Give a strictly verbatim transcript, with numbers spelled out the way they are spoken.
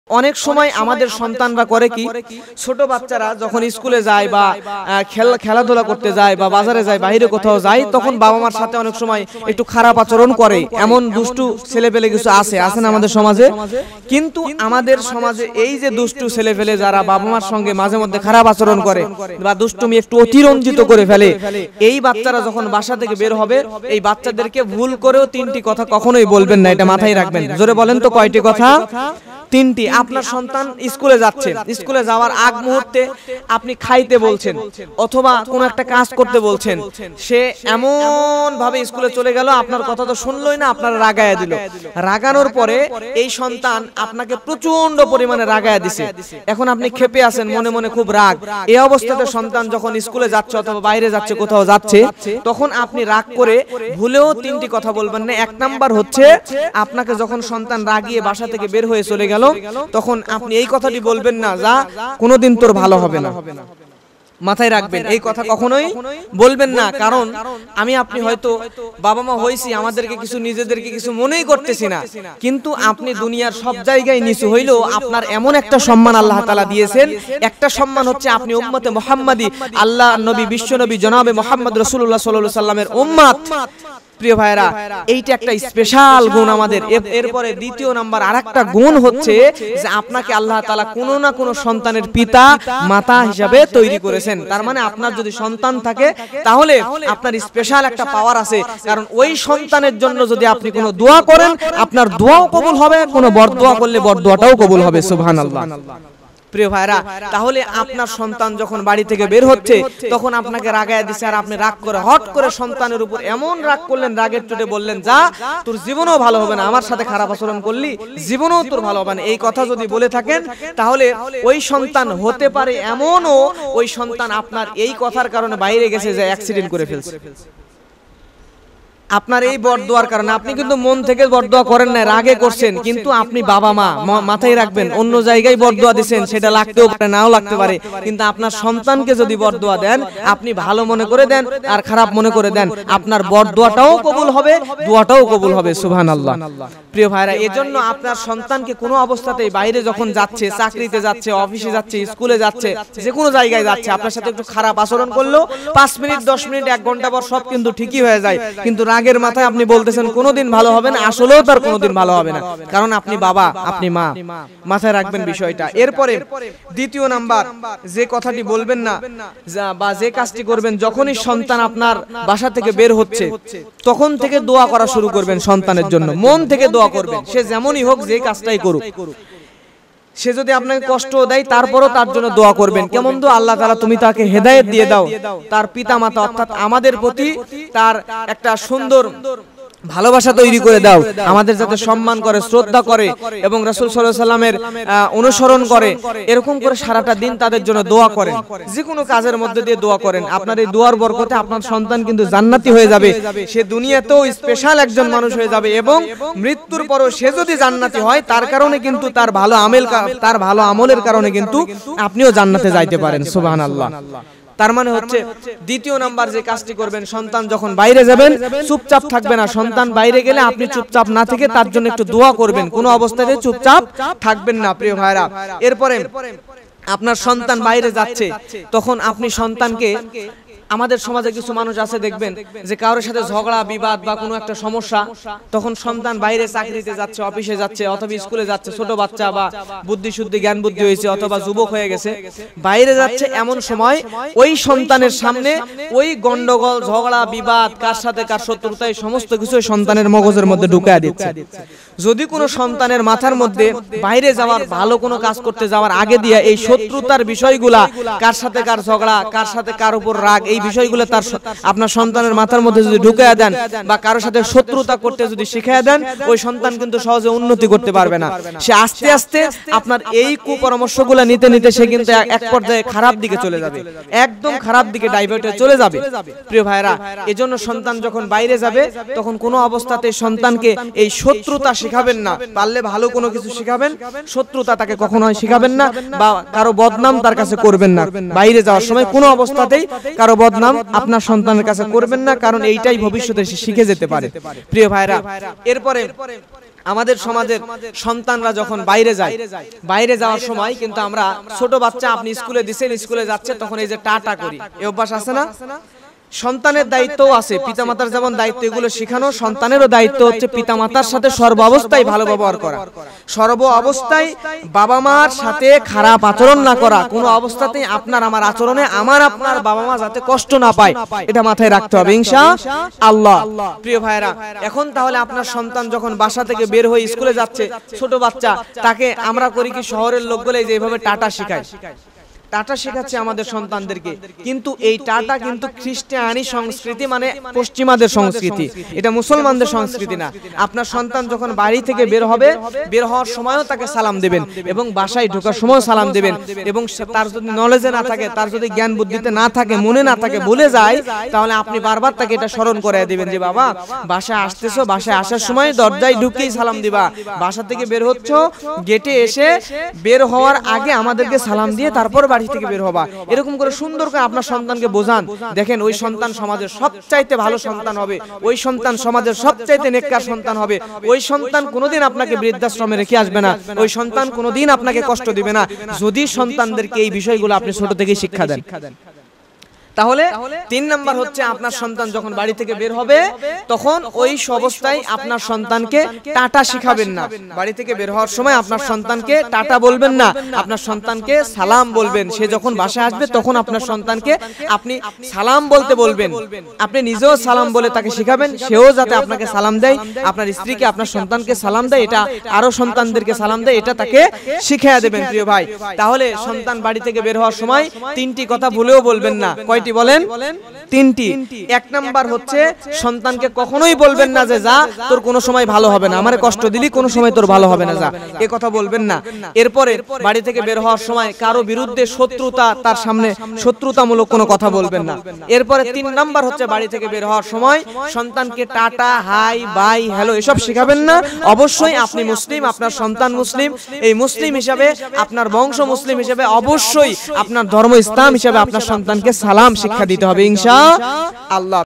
অনেক সময় আমাদের সন্তানরা করে কি, ছোট বাচ্চারা যখন স্কুলে যায় বা খেলাধুলা করতে যায় বা বাজারে যায়, বাইরে কোথাও যায়, তখন বাবা মার সাথে অনেক সময় একটু খারাপ আচরণ করে। এমন দুষ্টু ছেলেপেলে কিছু আছে আছেন আমাদের সমাজে। কিন্তু আমাদের সমাজে এই যে দুষ্টু ছেলেপেলে যারা বাবা মার সঙ্গে মাঝে মধ্যে খারাপ আচরণ করে বা দুষ্টুমি একটু অতিরঞ্জিত করে ফেলে, এই বাচ্চারা যখন বাসা থেকে বের হবে, এই বাচ্চাদেরকে ভুল করেও তিনটি কথা কখনোই বলবেন না, এটা মাথায় রাখবেন। জোরে বলেন তো কয়টি কথা? তিনটি। আপনার সন্তান স্কুলে যাচ্ছে, স্কুলে যাওয়ার আগ মুহূর্তে আপনি খাইতে বলছেন অথবা কোনো একটা কাজ করতে বলছেন, সে এমন ভাবে স্কুলে চলে গেল, আপনার কথা তো শুনলই না, আপনার রাগায়া দিল। রাগানোর পরে এই সন্তান আপনাকে প্রচন্ড পরিমাণে রাগায়া দিছে, এখন আপনি ক্ষেপে আছেন, মনে মনে খুব রাগ। এই অবস্থাতে সন্তান যখন স্কুলে যাচ্ছে অথবা বাইরে যাচ্ছে, কোথাও যাচ্ছে, তখন আপনি রাগ করে ভুলেও তিনটি কথা বলবেন না। এক নাম্বার হচ্ছে, আপনাকে যখন সন্তান রাগিয়ে বাসা থেকে বের হয়ে চলে গেল, তখন আপনি এই কথাটি বলবেন না, যা কোনোদিন তোর ভালো হবে না। মাথায় রাখবেন, এই কথা কখনোই বলবেন না। কারণ আমি আপনি হয়তো বাবা মা হইছি, আমাদেরকে কিছু নিজেদেরকে কিছু মনেই করতেছি না, কিন্তু আপনি দুনিয়ার সব জায়গায় নিচু হইলেও আপনার এমন একটা সম্মান আল্লাহ তাআলা দিয়েছেন। একটা সম্মান হচ্ছে আপনি উম্মতে মুহাম্মাদি, আল্লাহ নবী বিশ্ব নবী জনাবে মুহাম্মদ রাসূলুল্লাহ সাল্লাল্লাহু আলাইহি সাল্লামের উম্মত। প্রিয় ভাইরা, এইটা একটা স্পেশাল গুণ আমাদের। এরপরে দ্বিতীয় নাম্বার আরেকটা গুণ হচ্ছে যে আপনাকে আল্লাহ তাআলা কোনো না কোনো সন্তানের পিতা মাতা হিসাবে তৈরি করেছেন। তার মানে আপনার যদি সন্তান থাকে, তাহলে আপনার স্পেশাল একটা পাওয়ার আছে। কারণ ওই সন্তানের জন্য যদি আপনি কোনো দোয়া করেন, আপনার দোয়াও কবুল হবে, কোনো বরদোয়া করলে বরদোয়াটাও কবুল হবে। সুবহানাল্লাহ। প্রিয় ভাইরা, তাহলে আপনার সন্তান যখন বাড়ি থেকে বের হচ্ছে, তখন আপনাকে রাগায় দিছে, আর আপনি রাগ করে হট করে সন্তানের উপর এমন রাগ করলেন, রাগের চোটে বললেন, যা তোর জীবনও ভালো হবে না, আমার সাথে খারাপ আচরণ করলি, জীবনও তোর ভালো হবে না। এই কথা যদি বলে থাকেন, তাহলে ওই সন্তান হতে পারে এমনও ওই সন্তান আপনার এই কথার কারণে বাইরে গেছে, যে অ্যাক্সিডেন্ট করে ফেলছে আপনার এই বরদোয়ার কারণে। আপনি কিন্তু মন থেকে বরদোয়া করেন না, রাগে করছেন, কিন্তু আপনি বাবা মা, মাথায় রাখবেন, অন্য জায়গায় বরদোয়া দিবেন, সেটা লাগতেও পারে, নাও লাগতে পারে, কিন্তু আপনার সন্তানকে যদি বরদোয়া দেন, আপনি ভালো মনে করে দেন আর খারাপ মনে করে দেন, আপনার বরদোয়াটাও কবুল হবে, দোয়াটাও কবুল হবে। সুবহানাল্লাহ। প্রিয় ভাইরা, এজন্য আপনার সন্তানকে কোনো অবস্থাতেই বাইরে যখন যাচ্ছে, চাকরিতে যাচ্ছে, অফিসে যাচ্ছে, স্কুলে যাচ্ছে, যে কোনো জায়গায় যাচ্ছে, আপনার সাথে একটু খারাপ আচরণ করলো, পাঁচ মিনিট দশ মিনিট এক ঘন্টা পর সব কিন্তু ঠিকই হয়ে যায়, কিন্তু রাগের মাথায় আপনি বলতেছেন কোনোদিন ভালো হবে না, আসলেও তার কোনোদিন ভালো হবে না, কারণ আপনি বাবা, আপনি মা। মাথায় রাখবেন বিষয়টা। এরপরে দ্বিতীয় নাম্বার যে কথাটি বলবেন না বা যে কাজটি করবেন, যখনই সন্তান আপনার বাসা থেকে বের হচ্ছে, তখন থেকে দোয়া করা শুরু করবেন সন্তানের জন্য, মন থেকে দোয়া করবেন, সে যেমনই হোক, যে কাজটাই করুক, সে যদি আপনাকে কষ্ট দেয়, তারপরও তার জন্য দোয়া করবেন। কেমন দোয়া? আল্লাহ তাআলা তুমি তাকে হেদায়েত দিয়ে দাও, তার পিতা মাতা অর্থাৎ আমাদের প্রতি তার একটা সুন্দর ভালোবাসা তৈরি করে দাও, আমাদের যাতে সম্মান করে, শ্রদ্ধা করে এবং রাসূল সাল্লাল্লাহু আলাইহি সাল্লামের অনুসরণ করে, এরকম করে সারাটা দিন তাদের জন্য দোয়া করেন, যে কোনো কাজের মধ্যে দিয়ে দোয়া করেন। আপনার এই দোয়ার বরকতে আপনার সন্তান কিন্তু জান্নাতি হয়ে যাবে, সে দুনিয়াতেও স্পেশাল একজন মানুষ হয়ে যাবে, এবং মৃত্যুর পরও সে যদি জান্নাতি হয়, তার কারণে কিন্তু তার ভালো আমল, তার ভালো আমলের কারণে কিন্তু আপনিও জান্নাতে যাইতে পারেন। সুবহানাল্লাহ। তার মানে হচ্ছে দ্বিতীয় নাম্বার যে কাজটি করবেন, সন্তান যখন বাইরে যাবেন, চুপচাপ থাকবে না। সন্তান বাইরে গেলে আপনি চুপচাপ না থেকে তার জন্য একটু দোয়া করবেন, কোনো অবস্থাতে চুপচাপ থাকবেন না। প্রিয় ভাইরা, এরপরে আপনার সন্তান বাইরে যাচ্ছে, তখন আপনি সন্তানকে, আমাদের সমাজে কিছু মানুষ আছে দেখবেন যে কারোর সাথে ঝগড়া বিবাদ বা কোনো একটা সমস্যা, তখন সন্তান বাইরে চাকরিতে যাচ্ছে, অফিসে যাচ্ছে অথবা স্কুলে যাচ্ছে, ছোট বাচ্চা বা বুদ্ধি শুদ্ধি জ্ঞান বুদ্ধি হয়েছে অথবা যুবক হয়ে গেছে, বাইরে যাচ্ছে, এমন সময় ওই সন্তানের সামনে ওই গন্ডগোল, ঝগড়া বিবাদ, কার সাথে কার শত্রুতা, এই সমস্ত কিছু সন্তানের মগজের মধ্যে ঢুকায় দিচ্ছে। যদি কোনো সন্তানের মাথার মধ্যে বাইরে যাওয়ার, ভালো কোনো কাজ করতে যাওয়ার আগে দিয়ে এই শত্রুতার বিষয়গুলা, কার সাথে কার ঝগড়া, কার সাথে কার উপর রাগ, এই বিষয়গুলো তার আপনার সন্তানের মাথার মধ্যে যদি ঢুকায়া দেন বা কারোর সাথে শত্রুতা করতে যদি শিখিয়ে দেন, ওই সন্তান কিন্তু সহজে উন্নতি করতে পারবে না। সে আস্তে আস্তে আপনার এই কুপরামর্শগুলো নিতে নিতে সে কিন্তু এক পর্যায়ে খারাপ দিকে চলে যাবে, একদম খারাপ দিকে ডাইভার্ট হয়ে চলে যাবে। প্রিয় ভাইরা, এজন্য সন্তান যখন বাইরে যাবে, তখন কোনো অবস্থাতে সন্তানকে এই শত্রুতা শিখাবেন না, পারলে ভালো কোনো কিছু শিখাবেন, শত্রুতা তাকে কখনোই শিখাবেন না, বা কারো বদনাম তার কাছে করবেন না। বাইরে যাওয়ার সময় কোনো অবস্থাতেই কারো বদনাম আপনার সন্তানের কাছে করবেন না, কারণ এইটাই ভবিষ্যতে সে শিখে যেতে পারে। প্রিয় ভাইরা, এরপরে আমাদের সমাজের সন্তানরা যখন বাইরে যায়, বাইরে যাওয়ার সময় কিন্তু আমরা ছোট বাচ্চা আপনি স্কুলে দিছেন, স্কুলে যাচ্ছে, তখন এই যে টাটা করি, এই অভ্যাস আছে না? সন্তানের দায়িত্বও আছে, পিতামাতার যেমন দায়িত্ব এগুলো শেখানো, সন্তানেরও দায়িত্ব হচ্ছে পিতামাতার সাথে সর্ব অবস্থায় ভালো ব্যবহার করা, সর্ব অবস্থায় বাবা মার সাথে খারাপ আচরণ না করা, কোনো অবস্থাতেই আপনার আমার আচরণে আমার আপনার বাবা মা যাতে কষ্ট না পায়, এটা মাথায় রাখতে হবে ইনশাআল্লাহ। প্রিয় ভাইরা, এখন তাহলে আপনার সন্তান যখন বাসা থেকে বের হয়ে স্কুলে যাচ্ছে, ছোট বাচ্চা, তাকে আমরা করি কি শহরের লোকগুলো যে এইভাবে টাটা শেখায়, টাটা শেখাচ্ছে আমাদের সন্তানদেরকে, কিন্তু এই টাটা কিন্তু খ্রিস্টানি সংস্কৃতি, মানে পশ্চিমাদের সংস্কৃতি, এটা মুসলমানদের সংস্কৃতি না। আপনার সন্তান যখন বাড়ি থেকে বের হবে, বের হওয়ার সময়ও তাকে সালাম দেবেন এবং বাসায় ঢোকার সময়ও সালাম দেবেন, এবং তার যদি নলেজে না থাকে, তার যদি জ্ঞান বুদ্ধিতে না থাকে, মনে না থাকে, ভুলে যায়, তাহলে আপনি বারবার তাকে এটা স্মরণ করে দিবেন যে বাবা বাসায় আসতেছো, বাসায় আসার সময় দরজায় ঢুকেই সালাম দিবা, বাসা থেকে বের হচ্ছ গেটে এসে বের হওয়ার আগে আমাদেরকে সালাম দিয়ে তারপর বাড়ি থেকে বের হবা, এরকম করে সুন্দর করে আপনার সন্তানকে বোঝান। দেখেন ওই সন্তান সমাজের সবচাইতে ভালো সন্তান হবে, ওই সন্তান সমাজের সবচাইতে নেককার সন্তান হবে, ওই সন্তান কোনোদিন আপনাকে বৃদ্ধাশ্রমে রেখে আসবে না, ওই সন্তান কোনোদিন আপনাকে কষ্ট দিবে না, যদি সন্তানদেরকে এই বিষয়গুলো আপনি ছোট থেকেই শিক্ষা দেন। তাহলে তিন নাম্বার হচ্ছে আপনার সন্তান যখন বাড়ি থেকে বের হবে তখন ওই অবস্থায় আপনার সন্তানকে টাটা শিখাবেন না, বাড়ি থেকে বের হওয়ার সময় আপনার সন্তানকে টাটা বলবেন না, আপনার সন্তানকে সালাম বলবেন। সে যখন বাসায় আসবে তখন আপনার সন্তানকে আপনি সালাম বলতে বলবেন, আপনি নিজেও সালাম বলে তাকে শিখাবেন, সেও যাতে আপনাকে সালাম দেয়, আপনার স্ত্রীকে আপনার সন্তানকে সালাম দেয়, এটা আরো সন্তানদেরকে সালাম দেয়, এটা তাকে শিখিয়ে দেবেন প্রিয় ভাই। তাহলে সন্তান বাড়ি থেকে বের হওয়ার সময় তিনটি কথা ভুলেও বলবেন না। কয়টি বলেন? তিনটি। এক নাম্বার হচ্ছে সন্তানকে কখনোই বলবেন না যে যা তোর কোনো সময় ভালো হবে না, আমারে কষ্ট দিলি কোনো সময় তোর ভালো হবে না, যা, এ কথা বলবেন না। এরপরে বাড়ি থেকে বের হওয়ার সময় কারো বিরুদ্ধে শত্রুতা, তার সামনে শত্রুতামূলক কোনো কথা বলবেন না। এরপরে তিন নাম্বার হচ্ছে বাড়ি থেকে বের হওয়ার সময় সন্তানকে টাটা, হাই, বাই, হ্যালো এসব শেখাবেন না। অবশ্যই আপনি মুসলিম, আপনার সন্তান মুসলিম, এই মুসলিম হিসাবে, আপনার বংশ মুসলিম হিসাবে অবশ্যই আপনার ধর্ম ইসলাম হিসাবে আপনার সন্তানকে সালাম শিক্ষা দিতে হবে ইনশাআল্লাহ।